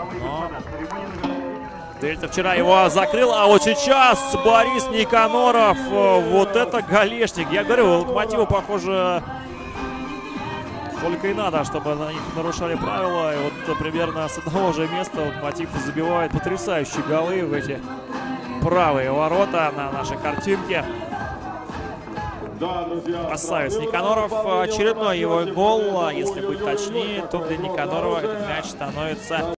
Но Дельта вчера его закрыл, а вот сейчас Борис Никаноров. Вот это галешник. Я говорю, Локомотиву, похоже, только и надо, чтобы на них нарушали правила. И вот примерно с одного же места Локомотив забивает потрясающие голы в эти правые ворота на нашей картинке. Красавец Никаноров. Очередной его гол, если быть точнее, то для Никанорова этот мяч становится